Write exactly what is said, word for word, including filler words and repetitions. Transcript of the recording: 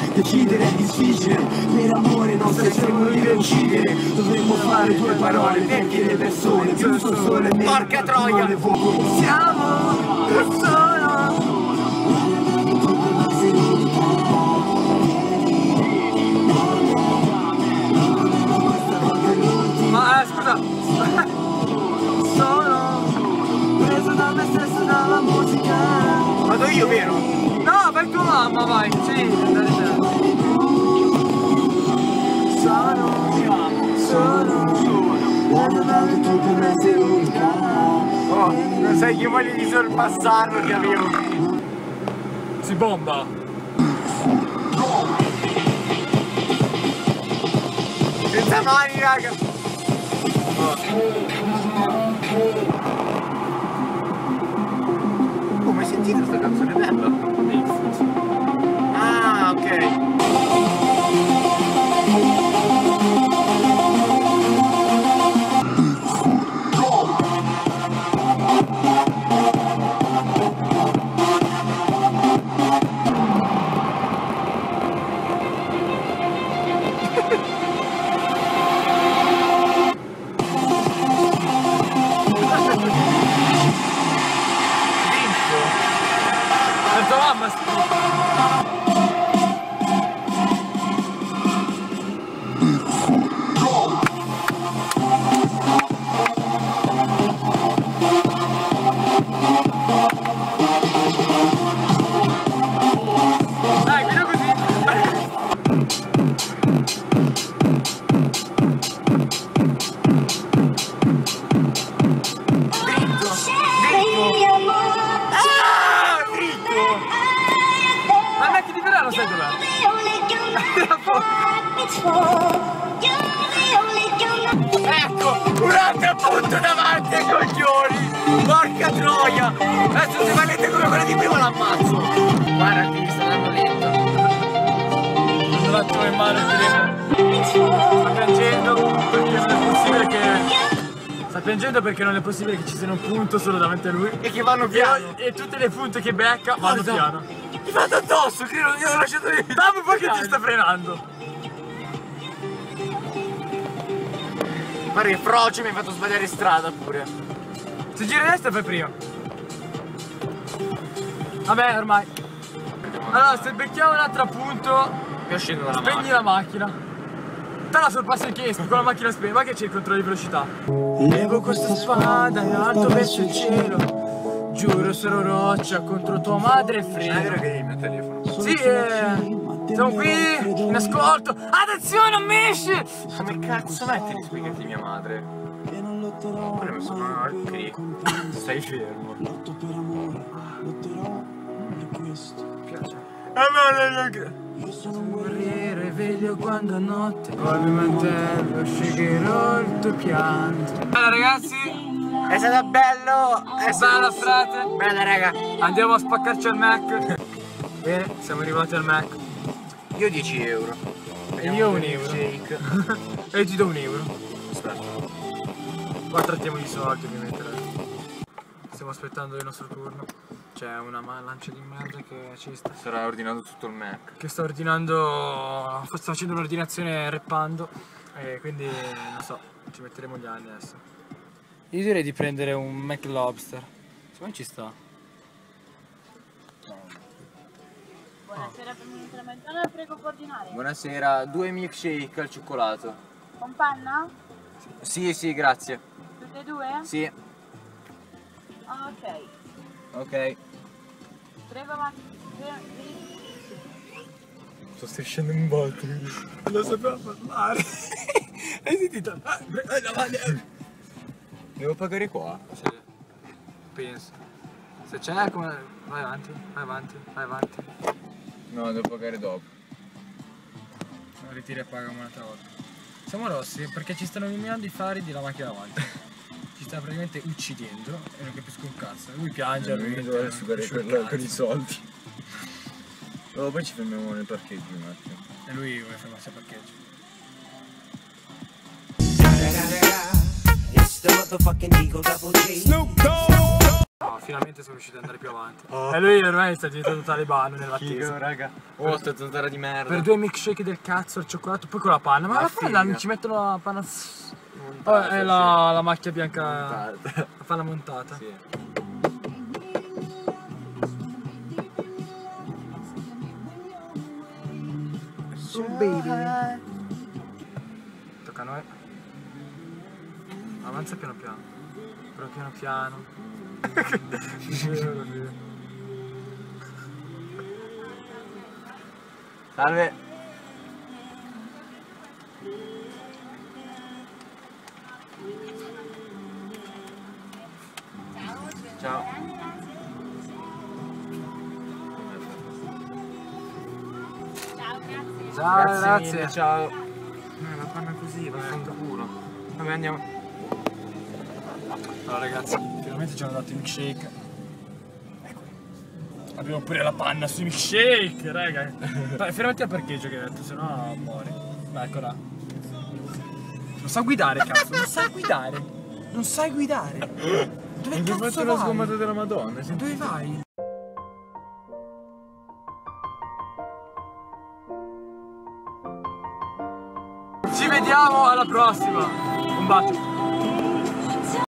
decidere è difficile. Per amore non sai se morire o uccidere. Dovremmo fare due parole perché le persone più sono sole me. Porca troia! Siamo solo. Ma eh, scusa! Sono preso da me stesso, dalla musica. Vado io, vero? No, vai tua mamma, vai! Sì, andare te. Sono, sono, guarda dato tu per me sei unica. Oh, non sai che voglio di sorpassarlo che avevo. Si bomba! Senza mani, raga! Oh, ma hai sentito questa canzone bella? Ah, ok. La tua mamma sta... Dai, guida così! Ma che di verrà lo sai dov'è? Ecco, un altro punto davanti ai coglioni! Porca troia! Adesso se va lento come quello di prima l'ammazzo! Guarda che mi sta dando lento! Un attimo in mano e sta piangendo perché non è possibile che... Sta piangendo perché non è possibile che ci sia un punto solo davanti a lui. E che vanno piano! E, e tutte le punte che becca vanno Guarda. piano. Ti vado addosso, che non glielo lasciato io! Dammi un po' che ti sta frenando. Guarda che froce mi hai fatto sbagliare strada pure! Se giri a destra fai prima. Vabbè, ormai. Allora, se becchiamo un altro punto, Io scendo dalla spegni macchina. la macchina. Te la sorpassi il chiesto con la macchina spenta, ma che c'è il controllo di velocità? Levo questa spada in alto verso il cielo. Giuro sarò roccia contro tua madre e Non è vero freno. che hai il mio telefono? Sì, eh, siamo qui in ascolto. Attenzione, non mi esci! Come cazzo metti di spiegati mia madre? Quello mi sono al click. Stai fermo. Lotto per amore, lotterò per questo. Piace. Io sono un Guerriero e veglio quando a notte poi mi mantello, sceglierò il tuo pianto. Allora ragazzi, È stato bello! È bella frate. Bella raga! Andiamo a spaccarci al Mac. Bene, siamo arrivati al Mac. Io dieci euro. E io un euro. Shake. E io ti do un euro. Aspetta. Qua trattiamo i soldi ovviamente. Stiamo aspettando il nostro turno. C'è una lancia di merda che ci sta. Sarà ordinato tutto il Mac. Che sta ordinando. Sta facendo un'ordinazione rappando. E quindi non so, ci metteremo gli anni adesso. Io direi di prendere un Mac Lobster. Secondo me ci sta. Buonasera per il tramezzana, prego può ordinare. Buonasera, due milkshake al cioccolato. Con panna? Sì, sì, grazie. Tutte e due? Sì, Ah, ok. ok. Prego avanti. Sto strisciando un botto. Non sapeva parlare. Hai sentito? Devo pagare qua? Sì, penso. Se c'è come... Vai avanti, vai avanti, vai avanti. No, devo pagare dopo. Non ritiri e paga un'altra volta. Siamo rossi perché ci stanno eliminando i fari della macchina davanti. Ci sta praticamente uccidendo e non capisco un cazzo. Lui piange, lui Lui deve sudare sul per, cazzo. per i soldi. Oh, poi ci fermiamo nel parcheggio un attimo. E lui vuole fermarsi al parcheggio. It's the motherfucking Eagle Double G. Snoop Dogg. No, finalmente sono riuscito ad andare più avanti. Oh. E lui ormai sta diventando talebano nell'attesa. raga. Oh, sta zanzara di merda. Per due milkshake del cazzo, il cioccolato, poi con la panna. Ma La la panna figa. non ci mettono la panna. Montata, Oh, è sì. la, la macchia bianca. Montata. La panna montata. Sì. So baby. Tocca a noi. Avanza piano piano. Però piano piano. Salve. Ciao. Ciao, grazie. Ciao, Grazie, grazie. mille, ciao. No, la panna così, va a culo. Vabbè, andiamo. Allora ragazzi, finalmente ci hanno dato i milkshake. Ecco. Abbiamo pure la panna sui milkshake, raga. Dai, fermati al parcheggio che hai detto, sennò muori. Dai, eccola. Non sa guidare, cazzo, non sai guidare. Non sai guidare. Dove Mi cazzo fatto la vai? sgommata della Madonna. Sì. Dove vai? Ci vediamo alla prossima. Un bacio.